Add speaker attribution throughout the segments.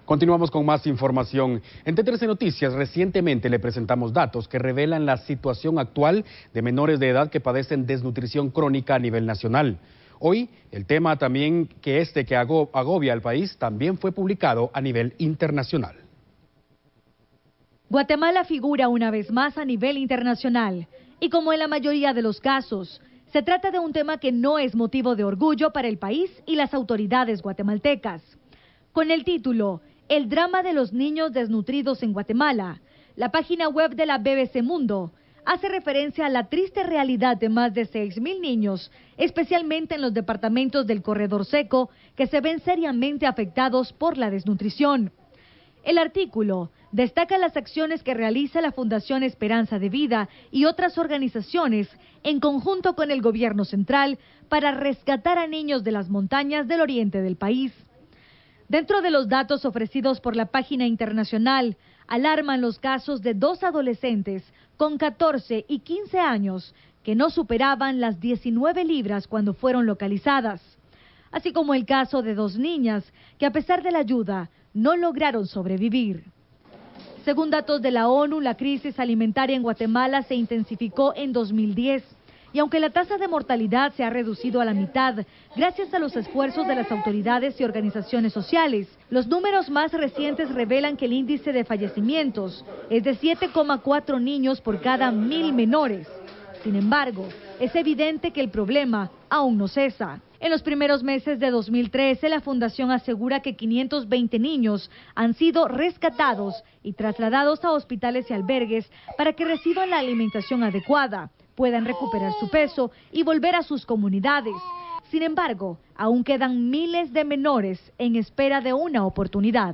Speaker 1: Continuamos con más información. En T13 Noticias recientemente le presentamos datos que revelan la situación actual de menores de edad que padecen desnutrición crónica a nivel nacional. Hoy, el tema también que agobia al país también fue publicado a nivel internacional.
Speaker 2: Guatemala figura una vez más a nivel internacional y como en la mayoría de los casos, se trata de un tema que no es motivo de orgullo para el país y las autoridades guatemaltecas. Con el título "El drama de los niños desnutridos en Guatemala", la página web de la BBC Mundo hace referencia a la triste realidad de más de 6.000 niños, especialmente en los departamentos del Corredor Seco, que se ven seriamente afectados por la desnutrición. El artículo destaca las acciones que realiza la Fundación Esperanza de Vida y otras organizaciones en conjunto con el gobierno central para rescatar a niños de las montañas del oriente del país. Dentro de los datos ofrecidos por la página internacional, alarman los casos de 2 adolescentes con 14 y 15 años que no superaban las 19 libras cuando fueron localizadas, así como el caso de 2 niñas que a pesar de la ayuda no lograron sobrevivir. Según datos de la ONU, la crisis alimentaria en Guatemala se intensificó en 2010. Y aunque la tasa de mortalidad se ha reducido a la mitad gracias a los esfuerzos de las autoridades y organizaciones sociales, los números más recientes revelan que el índice de fallecimientos es de 7,4 niños por cada 1.000 menores. Sin embargo, es evidente que el problema aún no cesa. En los primeros meses de 2013, la Fundación asegura que 520 niños han sido rescatados y trasladados a hospitales y albergues para que reciban la alimentación adecuada, puedan recuperar su peso y volver a sus comunidades. Sin embargo, aún quedan miles de menores en espera de una oportunidad.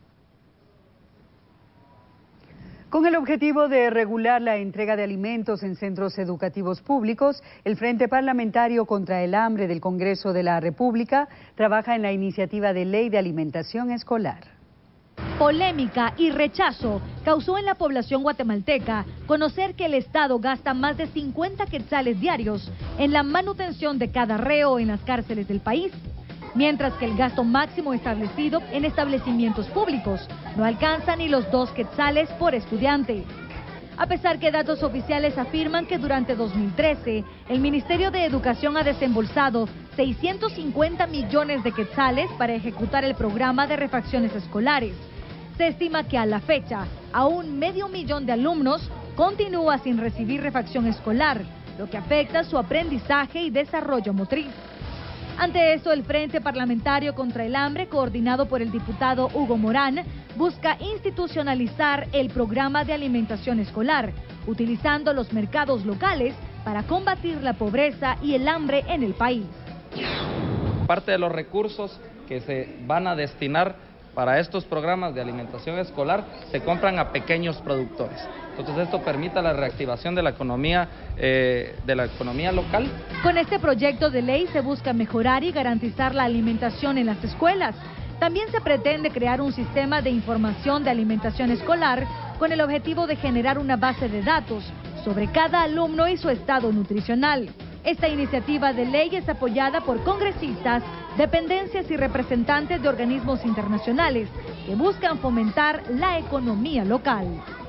Speaker 3: Con el objetivo de regular la entrega de alimentos en centros educativos públicos, el Frente Parlamentario contra el Hambre del Congreso de la República trabaja en la iniciativa de ley de alimentación escolar.
Speaker 2: Polémica y rechazo causó en la población guatemalteca conocer que el Estado gasta más de 50 quetzales diarios en la manutención de cada reo en las cárceles del país, mientras que el gasto máximo establecido en establecimientos públicos no alcanza ni los 2 quetzales por estudiante. A pesar que datos oficiales afirman que durante 2013 el Ministerio de Educación ha desembolsado 650 millones de quetzales para ejecutar el programa de refacciones escolares, se estima que a la fecha aún 500.000 de alumnos continúa sin recibir refacción escolar, lo que afecta su aprendizaje y desarrollo motriz. Ante eso, el Frente Parlamentario contra el Hambre, coordinado por el diputado Hugo Morán, busca institucionalizar el programa de alimentación escolar, utilizando los mercados locales para combatir la pobreza y el hambre en el país.
Speaker 4: Parte de los recursos que se van a destinar para estos programas de alimentación escolar se compran a pequeños productores. Entonces esto permite la reactivación de la economía local.
Speaker 2: Con este proyecto de ley se busca mejorar y garantizar la alimentación en las escuelas. También se pretende crear un sistema de información de alimentación escolar con el objetivo de generar una base de datos sobre cada alumno y su estado nutricional. Esta iniciativa de ley es apoyada por congresistas, dependencias y representantes de organismos internacionales que buscan fomentar la economía local.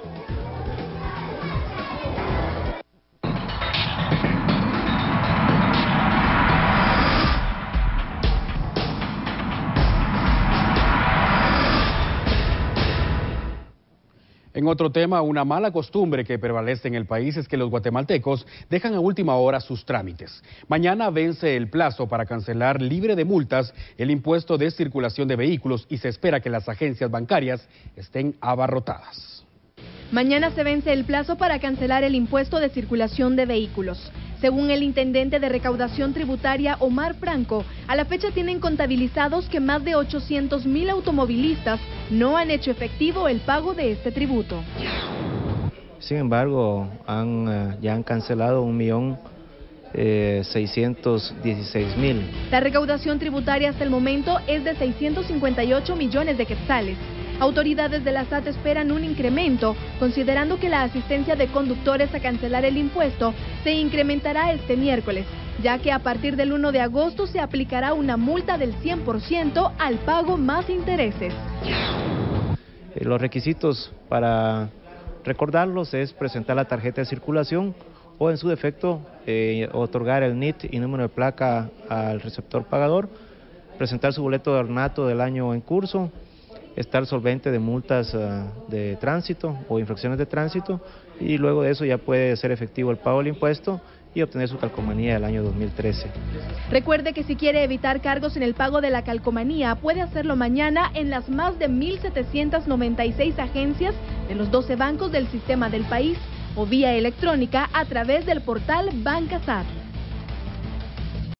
Speaker 1: En otro tema, una mala costumbre que prevalece en el país es que los guatemaltecos dejan a última hora sus trámites. Mañana vence el plazo para cancelar libre de multas el impuesto de circulación de vehículos y se espera que las agencias bancarias estén abarrotadas.
Speaker 5: Mañana se vence el plazo para cancelar el impuesto de circulación de vehículos. Según el intendente de recaudación tributaria Omar Franco, a la fecha tienen contabilizados que más de 800.000 automovilistas no han hecho efectivo el pago de este tributo.
Speaker 6: Sin embargo, ya han cancelado 1.616.000.
Speaker 5: La recaudación tributaria hasta el momento es de 658 millones de quetzales. Autoridades de la SAT esperan un incremento, considerando que la asistencia de conductores a cancelar el impuesto se incrementará este miércoles, ya que a partir del 1 de agosto se aplicará una multa del 100% al pago más intereses.
Speaker 6: Los requisitos para recordarlos es presentar la tarjeta de circulación o en su defecto otorgar el NIT y número de placa al receptor pagador, presentar su boleto de ornato del año en curso, estar solvente de multas de tránsito o infracciones de tránsito, y luego de eso ya puede ser efectivo el pago del impuesto y obtener su calcomanía del año 2013.
Speaker 5: Recuerde que si quiere evitar cargos en el pago de la calcomanía, puede hacerlo mañana en las más de 1.796 agencias de los 12 bancos del sistema del país o vía electrónica a través del portal BancaSat.